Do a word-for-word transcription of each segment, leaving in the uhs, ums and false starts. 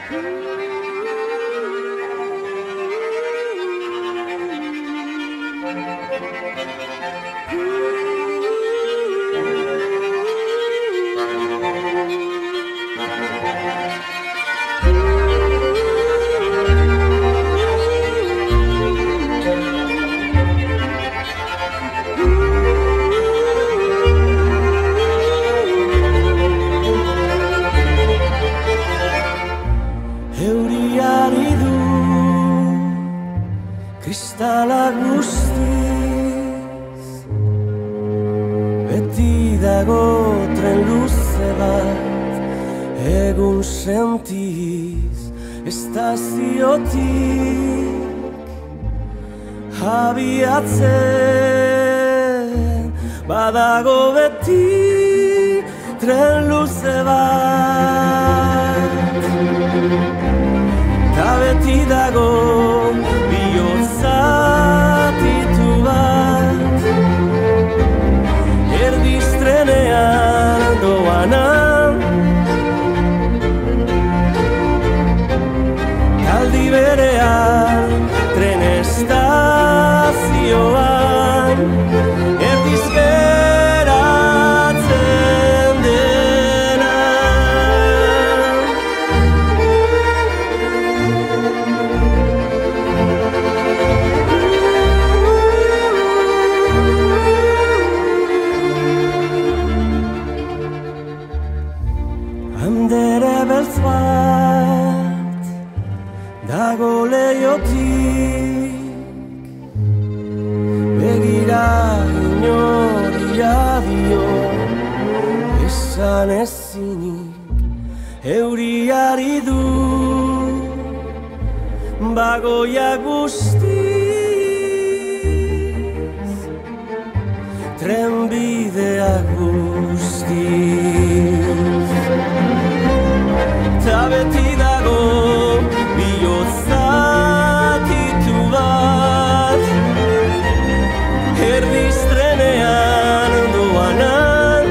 Kristala guztiz beti dago tren luze bat, egun sentiz estaziotik abiatzen badago beti tren luze bat, ta beti dago zatitu bat, erdiz trenean doanan, aldi berean tren estazioan, erdiz geratzen dena. Andere beltz bat dago leiotik, begira inori adio, esan ezinik euriari du bagoia guztiz, trenbidea guztiz. Ta beti dago bihotz zatitu bat, erdiz trenean doanan,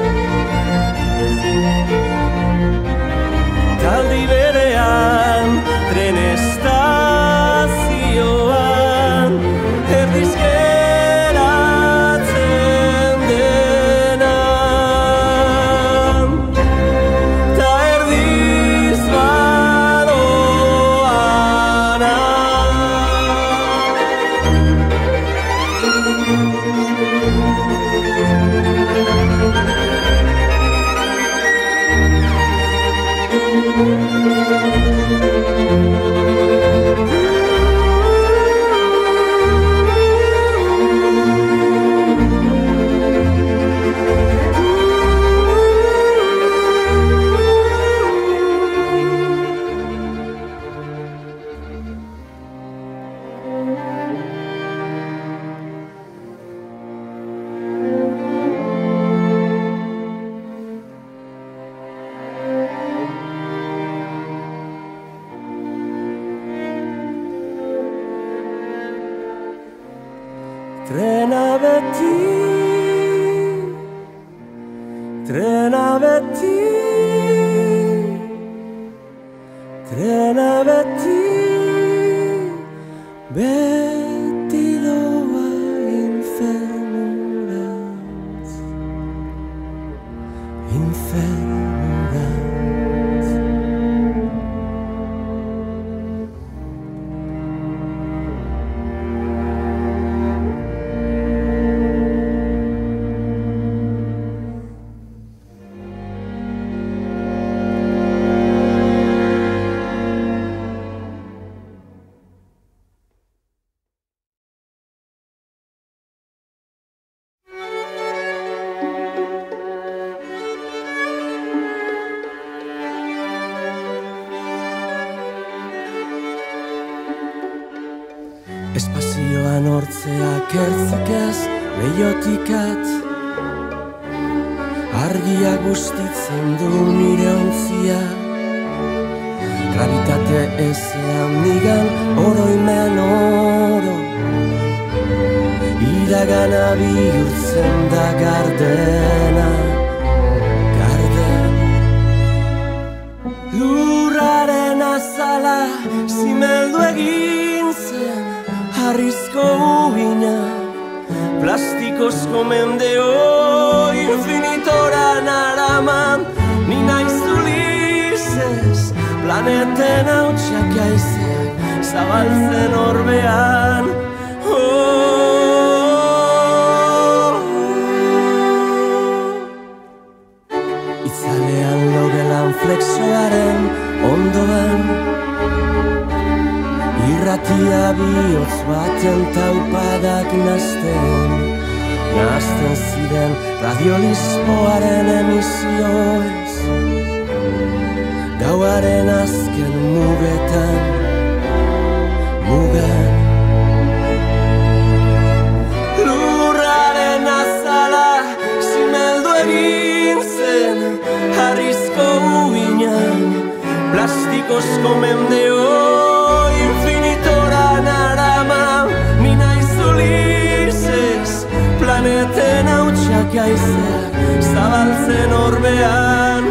taldi berean tren estazioan, erdiz geratzen dena. Ta erdiz badoana. Trena beti, trena beti, trena beti, beti doa infernurantz, infernurantz. Espazioan hortzeak ertzekaz leiotikat, argia gustitzen du nire ontzia, gravitate ezean nigan oroimen oro, iragana bihurtzen da gardena, garden. Lurraren zimeldu egin zen harrizko uhina, plastikozko mendeo infinitora naraman, ni naiz Ulises, planeten hautsak haizeak zabaltzen orbean. Itzalean logelan flexoaren ondoan, irratia bihotz baten taupadak nazten, nazten ziren radiolispoaren emisioez, gauaren azken mugetan, mugan. Lurraren azala zimeldu egin zen harrizko uhinan, plastikozko mendeo infinitora narama, ni naiz Ulises, planeten hautsak haizeak zabaltzen orbean.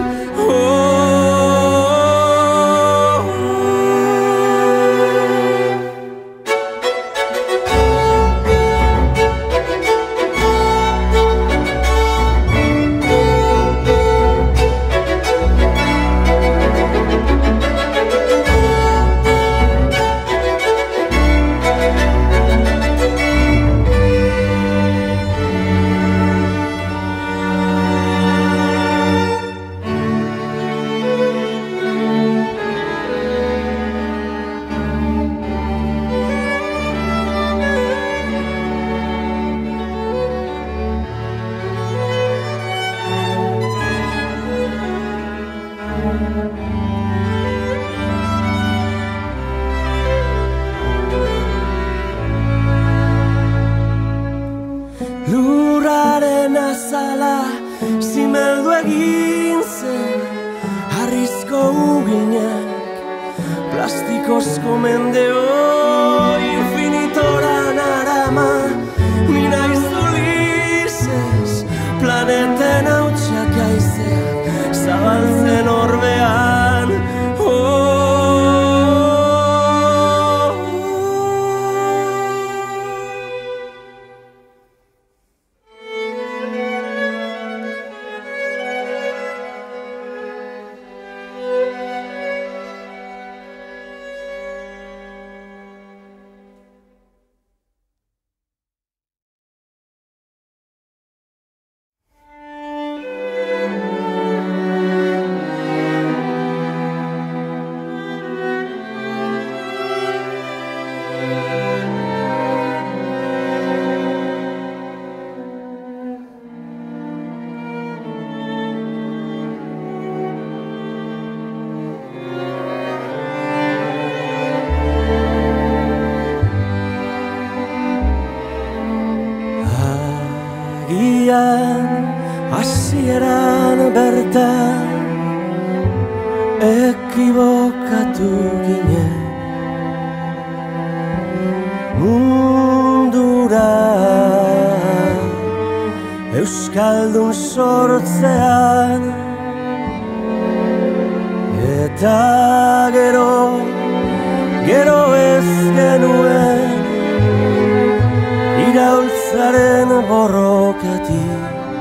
Lurraren azala zimeldu egin zen harrizko uhinak, plastikozko mendeo infinitora narama, ni naiz Ulises, planeten hautsak haizeak zabaltzen orbean. Hasieran bertan ekibokatu ginen, mundura euskaldun sortzean, eta gero, gero ez genuen iraultzaren borrokatik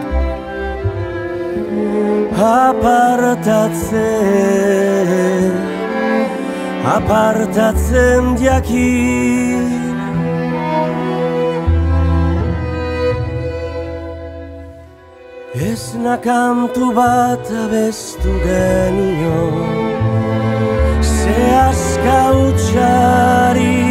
apartatzen, apartatzen jakin. Ez nakantu bat abestu genion, ze aska hutsari,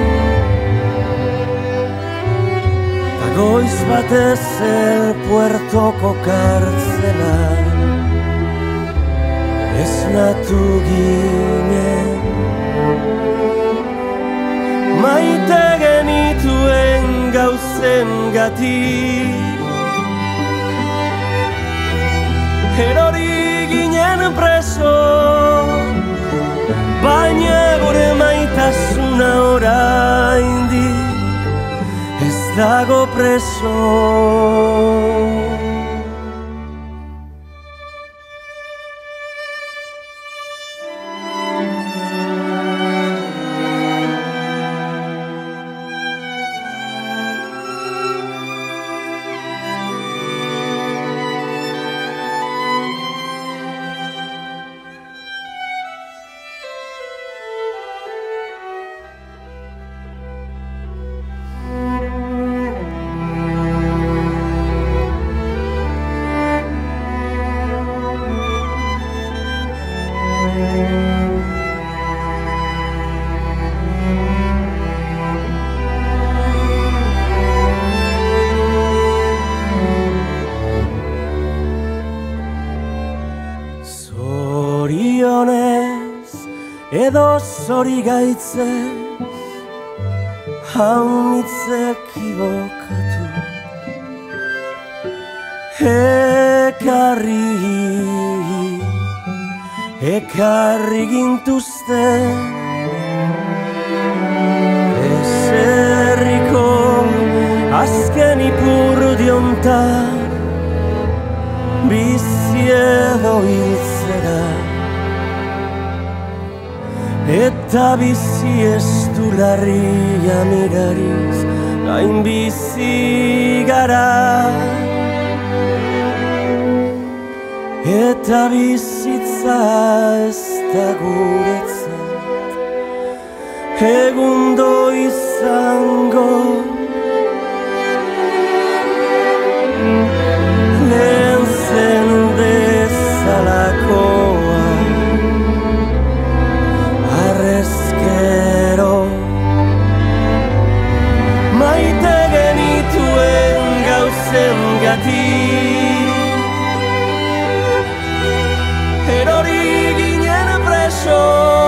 ta goiz batez el puertoko kartzelan esnatu ginen. Maite genituen gauzen gatik, erori ginen preso, baina gure maitasuna oraindik ez dago preso. edo zori gaitzez haunitzek ibokatu ekarri ekarri gintuzten eserriko azken ipurdiontan bizi edo hiltzera eta bizi ez du larria mirariz gain bizi gara eta bizitza ez da guretzat egundo izango lehen zen bezalakoa arrezkero maite genituen gauzen gatik erori ginen preso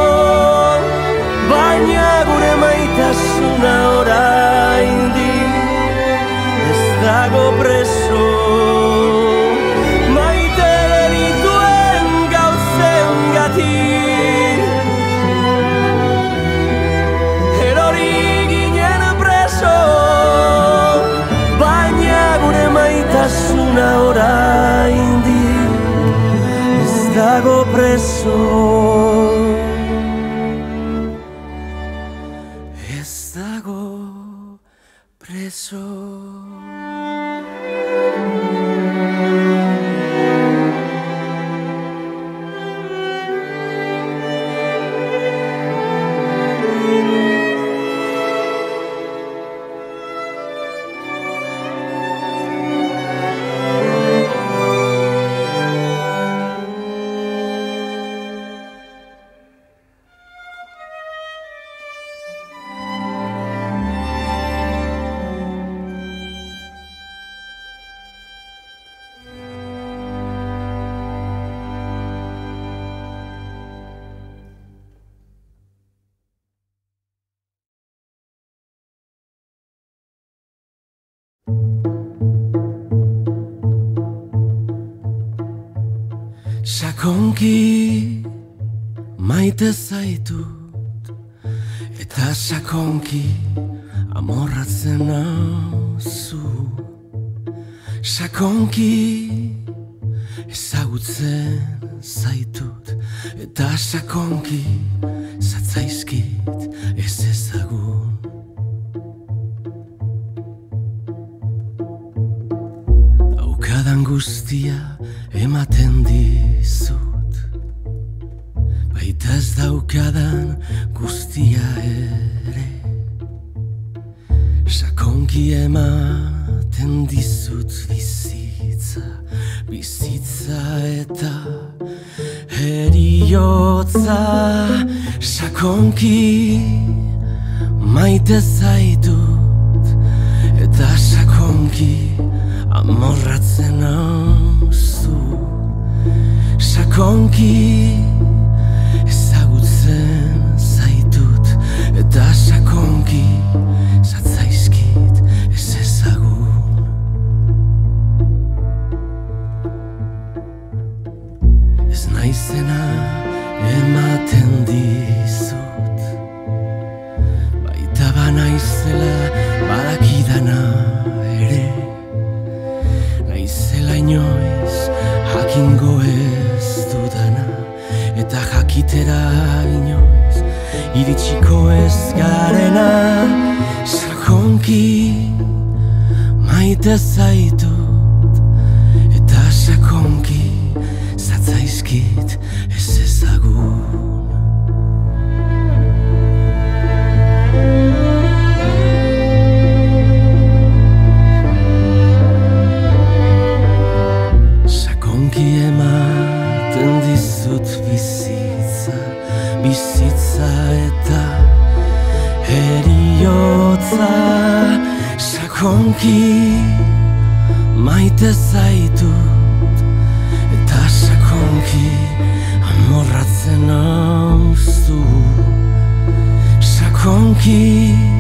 baina gure maitasuna oraindik ez dago preso maite genituen gauzen gatik erori ginen preso baina gure maitasuna oraindik ez dago preso ez dago preso. Sakonki maite zaitut eta sakonki amorratzen nauzu sakonki ezagutzen zaitut eta sakonki zatzaizkit ez ezagun daukadan guztia ematen dizut baita ez daukadan guztia ere sakonki ematen dizut bizitza bizitza eta heriotza sakonki maite zaitut eta sakonki amorratzen nauzu sakonki ezagutzen zaitut eta sakonki zatzaizkit ez ezagun ez naizena ematen dizut baita banaizela badakidana ere naizela inoiz jakingo ez dudana eta jakitera inoiz iritsiko ez garena sakonki maite zaitut eta sakonki zatzaizkit ez ezagun ematen dizut bizitza bizitza eta heriotza sakonki maite zaitut eta sakonki amorratzen nauzu aquí.